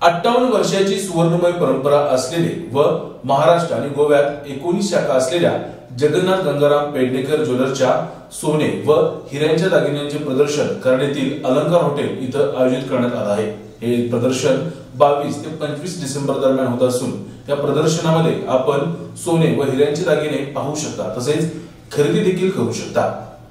58 वर्षाची सुवर्णमय परंपरा असलेले व महाराष्ट्र आणि गोव्यात 19 शाखा असलेल्या जगन्नाथ गंगाराम पेडणेकर ज्वेलर्सच्या सोने व हिऱ्यांच्या दागिन्यांचे प्रदर्शन कराड अलंकार हॉटेल इथं आयोजित करण्यात आले आहे। हे प्रदर्शन 22 ते 25 डिसेंबर दरम्यान होत असून या प्रदर्शनामध्ये आपण सोने व हिऱ्यांचे दागिने पाहू शकता, तसेच खरेदी देखील करू शकता।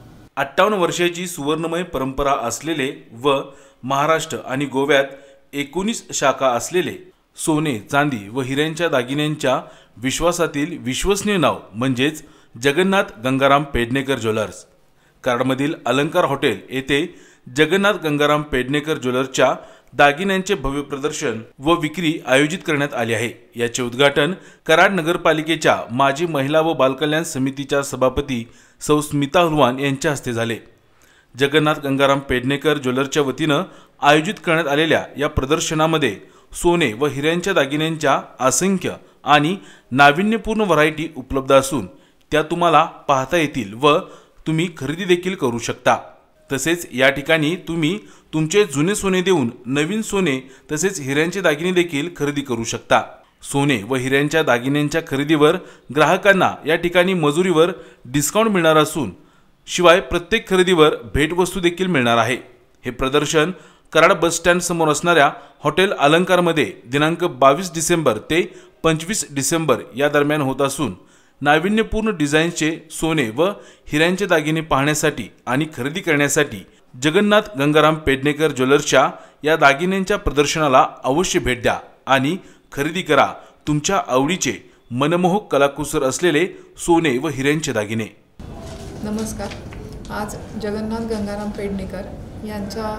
58 वर्षाची सुवर्णमय परंपरा असलेले व महाराष्ट्र आणि गोव्यात 19 शाखा असलेले सोने, चांदी व हिऱ्यांच्या दागिन्यांच्या विश्वासातील विश्वसनीय नाव म्हणजेच जगन्नाथ गंगाराम पेडणेकर ज्वेलर्स। कराडमधील अलंकार हॉटेल येथे जगन्नाथ गंगाराम पेडणेकर ज्वेलर्सच्या दागिन्यांचे भव्य प्रदर्शन व विक्री आयोजित करण्यात आली आहे। याचे उद्घाटन कराड नगरपालिकेच्या माजी महिला व बालकल्याण समितीच्या सभापती सौ स्मिता हुलवान यांच्या हस्ते झाले। जगन्नाथ गंगाराम पेडणेकर ज्वेलर्सच्या वतीनं आयोजित करण्यात आलेल्या या प्रदर्शनामध्ये सोने व हिऱ्यांच्या दागिन्यांच्या असंख्य आणि नाविन्यपूर्ण व्हरायटी उपलब्ध असून त्या तुम्हाला पाहता येतील व तुम्ही खरेदी देखील करू शकता। तसेच या ठिकाणी तुम्ही तुमचे जुने सोने देऊन नवीन सोने तसेच हिऱ्यांचे दागिने देखील खरेदी करू शकता। सोने व हिऱ्यांच्या दागिन्यांच्या खरेदीवर ग्राहकांना या ठिकाणी मजुरीवर डिस्काउंट मिळणार असून शिवाय प्रत्येक खरेदीवर भेटवस्तू देखील मिळणार आहे। हे प्रदर्शन कराड बस स्टँड समोर असणाऱ्या हॉटेल अलंकारमध्ये दिनांक 22 डिसेंबर ते 25 डिसेंबर या दरम्यान होत असून नाविन्यपूर्ण डिझाईनचे सोने व हिऱ्यांचे दागिने पाहण्यासाठी आणि खरेदी करण्यासाठी जगन्नाथ गंगाराम पेडणेकर ज्वेलर्सच्या या दागिन्यांच्या प्रदर्शनाला अवश्य भेट द्या आणि खरेदी करा तुमच्या आवडीचे मनमोहक कलाकुसर असलेले सोने व हिऱ्यांचे दागिने। नमस्कार। आज जगन्नाथ गंगाराम पेडणेकर यांच्या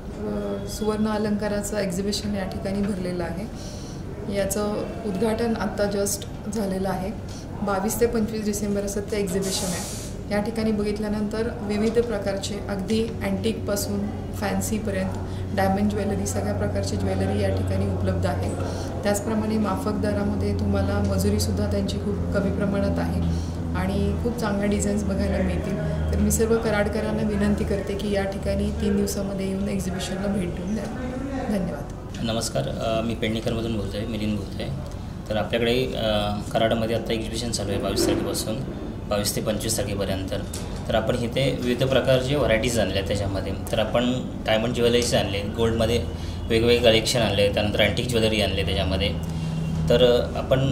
सुवर्ण अलंकाराचं एक्झिबिशन या ठिकाणी भरलेलं आहे। याचं उद्घाटन आत्ता जस्ट झालेलं आहे। 22 ते 25 डिसेंबर असं ते एक्झिबिशन आहे। या ठिकाणी बघितल्यानंतर विविध प्रकारचे अगदी अँटिकपासून फॅन्सीपर्यंत डायमंड ज्वेलरी सगळ्या प्रकारची ज्वेलरी या ठिकाणी उपलब्ध आहे। त्याचप्रमाणे माफक दरामध्ये तुम्हाला मजुरीसुद्धा त्यांची खूप कमी प्रमाणात आहे आणि खूप चांगल्या डिझाईन्स बघायला मिळतील। तर मी सर्व कराडकरांना विनंती करते की या ठिकाणी 3 दिवसामध्ये येऊन एक्झिबिशनला भेट देऊन द्या। धन्यवाद। नमस्कार, मी पेडणेकरमधून बोलतो आहे, मिलिंद बोलतो आहे। तर आपल्याकडे कराडमध्ये आता एक्झिबिशन चालू आहे 22 तारखेपासून 22 ते 25 तारखेपर्यंत। तर आपण इथे विविध प्रकारचे व्हरायटीज आणल्या त्याच्यामध्ये। तर आपण डायमंड ज्वेलरीज आणले, गोल्डमध्ये वेगवेगळे कलेक्शन आणले, त्यानंतर अँटिक ज्वेलरी आणले त्याच्यामध्ये। तर आपण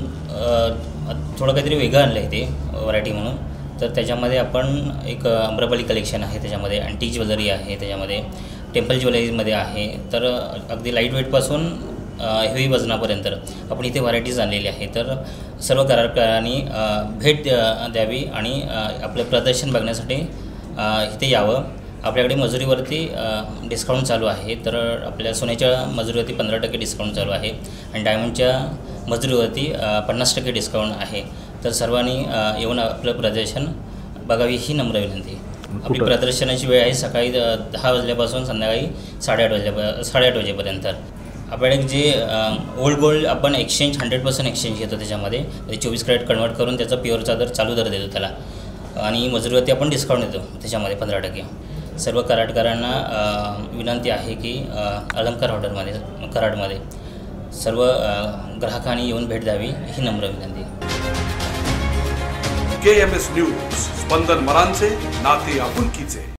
थोडं काहीतरी वेगळं आणलं आहे ते व्हरायटी म्हणून। तर त्याच्यामध्ये आपण एक अम्रपाली कलेक्शन आहे, त्याच्यामध्ये अँटिक ज्वेलरी आहे, त्याच्यामध्ये टेम्पल ज्वेलरीमध्ये आहे। तर अगदी लाईट वेटपासून हेवी वजनापर्यंत आपण इथे व्हरायटीज आणलेली आहे। तर सर्व कराडकरांनी भेट द्यावी आणि आपलं प्रदर्शन बघण्यासाठी इथे यावं। आपल्याकडे मजुरीवरती डिस्काउंट चालू आहे। तर आपल्या सोन्याच्या मजुरीवरती 15% डिस्काउंट चालू आहे आणि डायमंडच्या मजुरीवरती 50% डिस्काउंट आहे। तर सर्वांनी येऊन आपलं प्रदर्शन बघावी ही नम्र विनंती। आपली प्रदर्शनाची वेळ आहे सकाळी 10 वाजल्यापासून संध्याकाळी 8:30 वाजेपर्यंत। आपल्याकडे जे ओल्ड गोल्ड आपण एक्सचेंज 100% एक्सचेंज घेतो त्याच्यामध्ये 24 कॅरेट कन्वर्ट करून त्याचा प्युअरचा दर चालू दर देतो त्याला आणि मजुरीवरती आपण डिस्काउंट देतो त्याच्यामध्ये 15%। सर्व कराडकरांना विनंती आहे की अलंकार हॉटेलमध्ये कराडमध्ये सर्व ग्राहकांनी येऊन भेट द्यावी ही नम्र विनंती। KMS न्यूज, स्पंदन मरांचे नाते आपुलकीचे।